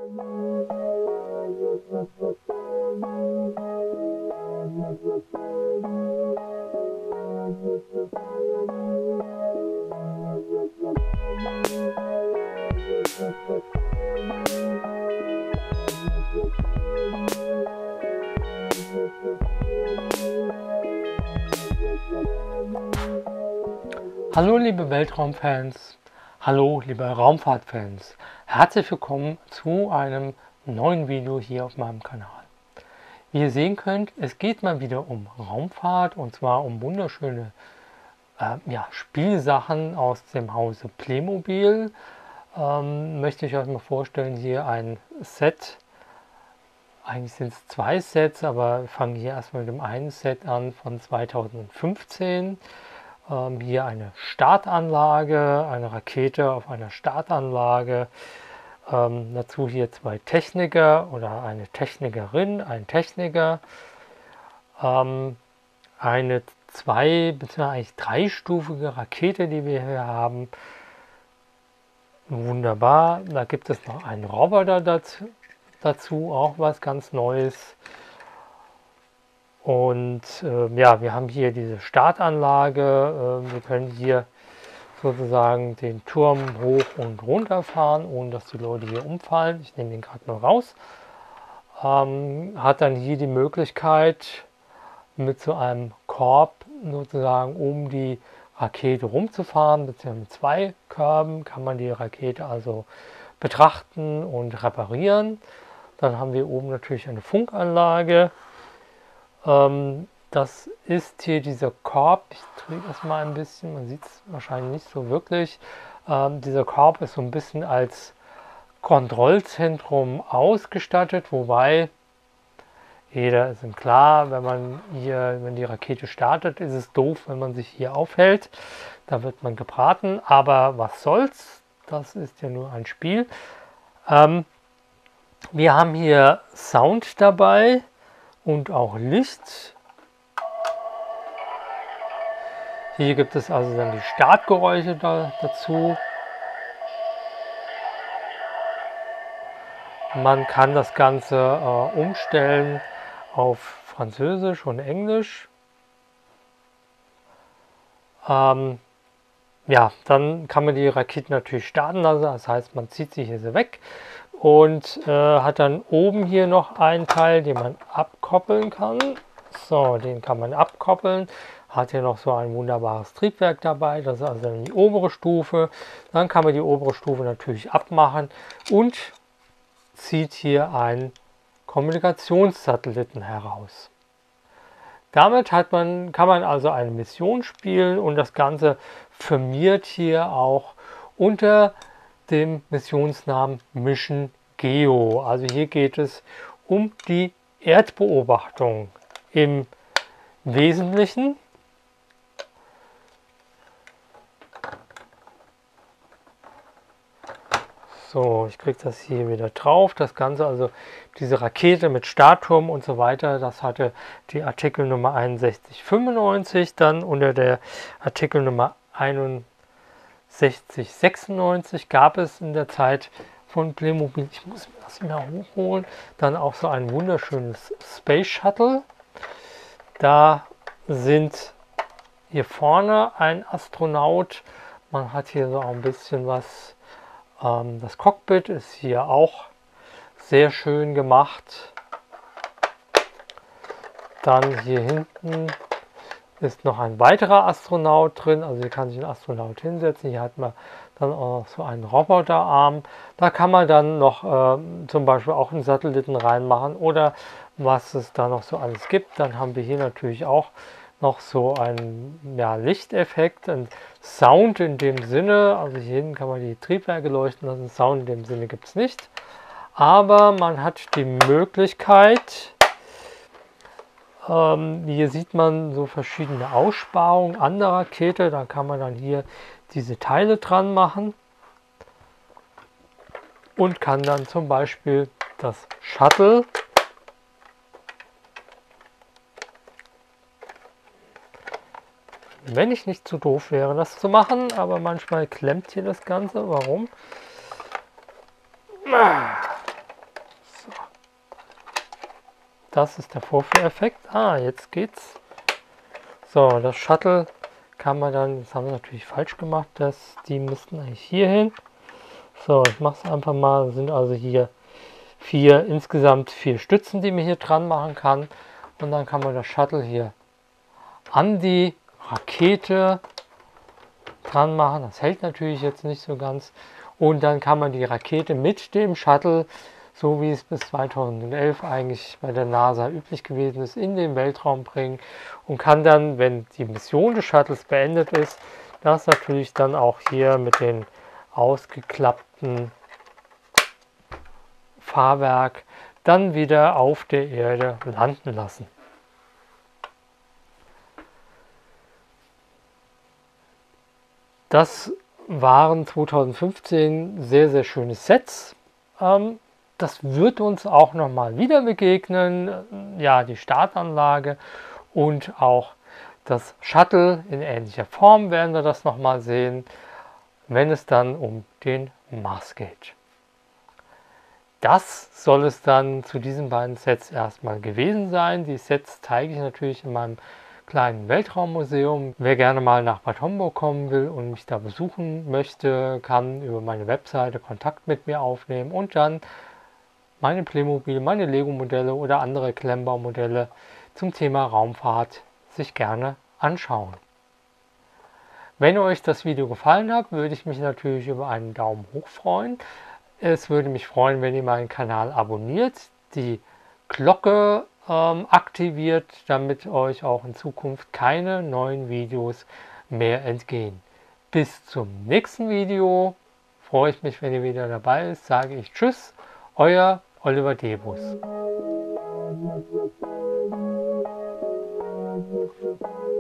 Hallo liebe Weltraumfans, hallo liebe Raumfahrtfans, herzlich willkommen zu einem neuen Video hier auf meinem Kanal. Wie ihr sehen könnt, es geht mal wieder um Raumfahrt und zwar um wunderschöne Spielsachen aus dem Hause Playmobil. Möchte ich euch mal vorstellen, hier ein Set. Eigentlich sind es zwei Sets, aber wir fangen hier erstmal mit dem einen Set an von 2015. Hier eine Startanlage, eine Rakete auf einer Startanlage. Dazu hier zwei Techniker oder eine Technikerin, ein Techniker. Eine bzw. eigentlich dreistufige Rakete, die wir hier haben. Wunderbar. Da gibt es noch einen Roboter dazu, auch was ganz Neues. Und wir haben hier diese Startanlage. Wir können hier sozusagen den Turm hoch und runter fahren, ohne dass die Leute hier umfallen. Ich nehme den gerade mal raus. Hat dann hier die Möglichkeit, mit so einem Korb sozusagen um die Rakete rumzufahren, beziehungsweise mit zwei Körben kann man die Rakete also betrachten und reparieren. Dann haben wir oben natürlich eine Funkanlage. Das ist hier dieser Korb. Ich drehe das mal ein bisschen, man sieht es wahrscheinlich nicht so wirklich. Dieser Korb ist so ein bisschen als Kontrollzentrum ausgestattet, wobei jeder ist ihm klar, wenn die Rakete startet, ist es doof, wenn man sich hier aufhält. Da wird man gebraten, aber was soll's? Das ist ja nur ein Spiel. Wir haben hier Sound dabei und auch Licht. Hier gibt es also dann die Startgeräusche dazu. Man kann das Ganze umstellen auf Französisch und Englisch. Dann kann man die Rakete natürlich starten lassen. Das heißt, man zieht sie hier so weg und hat dann oben hier noch einen Teil, den man abkoppeln kann. So, den kann man abkoppeln. Hat hier noch so ein wunderbares Triebwerk dabei. Das ist also dann die obere Stufe. Dann kann man die obere Stufe natürlich abmachen und zieht hier einen Kommunikationssatelliten heraus. Damit kann man also eine Mission spielen und das Ganze firmiert hier auch unter dem Missionsnamen Mission Geo. Also hier geht es um die Erdbeobachtung im Wesentlichen. So, ich kriege das hier wieder drauf. Das Ganze, also diese Rakete mit Startturm und so weiter, das hatte die Artikelnummer 6195, dann unter der Artikelnummer 6196 gab es in der Zeit von Playmobil, ich muss mir das mal hochholen, dann auch so ein wunderschönes Space Shuttle. Da sind hier vorne ein Astronaut, man hat hier so ein bisschen was. Das Cockpit ist hier auch sehr schön gemacht. Dann hier hinten ist noch ein weiterer Astronaut drin. Also hier kann sich ein Astronaut hinsetzen. Hier hat man dann auch noch so einen Roboterarm. Da kann man dann noch zum Beispiel auch einen Satelliten reinmachen oder was es da noch so alles gibt. Dann haben wir hier natürlich auch noch so ein Lichteffekt, ein Sound in dem Sinne, also hier hinten kann man die Triebwerke leuchten lassen, Sound in dem Sinne gibt es nicht, aber man hat die Möglichkeit, hier sieht man so verschiedene Aussparungen an der Rakete, da kann man dann hier diese Teile dran machen und kann dann zum Beispiel das Shuttle wenn ich nicht zu doof wäre, das zu machen, aber manchmal klemmt hier das Ganze. Warum? Das ist der Vorführeffekt. Ah, jetzt geht's. So, das Shuttle kann man dann, das haben wir natürlich falsch gemacht, die müssten eigentlich hier hin. So, ich mache es einfach mal, sind also hier insgesamt 4 Stützen, die man hier dran machen kann. Und dann kann man das Shuttle hier an die Rakete dran machen. Das hält natürlich jetzt nicht so ganz. Und dann kann man die Rakete mit dem Shuttle, so wie es bis 2011 eigentlich bei der NASA üblich gewesen ist, in den Weltraum bringen und kann dann, wenn die Mission des Shuttles beendet ist, das natürlich dann auch hier mit den ausgeklappten Fahrwerk dann wieder auf der Erde landen lassen. Das waren 2015 sehr, sehr schöne Sets. Das wird uns auch nochmal wieder begegnen. Ja, die Startanlage und auch das Shuttle in ähnlicher Form werden wir das nochmal sehen, wenn es dann um den Mars geht. Das soll es dann zu diesen beiden Sets erstmal gewesen sein. Die Sets zeige ich natürlich in meinem kleinen Weltraummuseum. Wer gerne mal nach Bad Homburg kommen will und mich da besuchen möchte, kann über meine Webseite Kontakt mit mir aufnehmen und dann meine Playmobil, meine Lego-Modelle oder andere Klemmbau-Modelle zum Thema Raumfahrt sich gerne anschauen. Wenn euch das Video gefallen hat, würde ich mich natürlich über einen Daumen hoch freuen. Es würde mich freuen, wenn ihr meinen Kanal abonniert, die Glocke aktiviert, damit euch auch in Zukunft keine neuen Videos mehr entgehen. Bis zum nächsten Video. Freue ich mich, wenn ihr wieder dabei ist. Sage ich Tschüss, euer Oliver Debus.